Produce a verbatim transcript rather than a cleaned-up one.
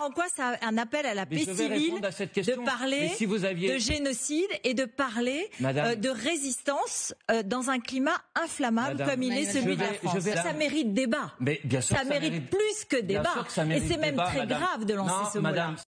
En quoi c'est un appel à la paix civile de parler si vous aviez... de génocide et de parler euh, de résistance euh, dans un climat inflammable Madame, comme il est celui de la France. Vais... Ça mérite débat. Mais bien sûr ça, ça mérite, mérite plus que débat. Que ça mérite et c'est même débat, très Madame. grave de lancer non, ce mot-là.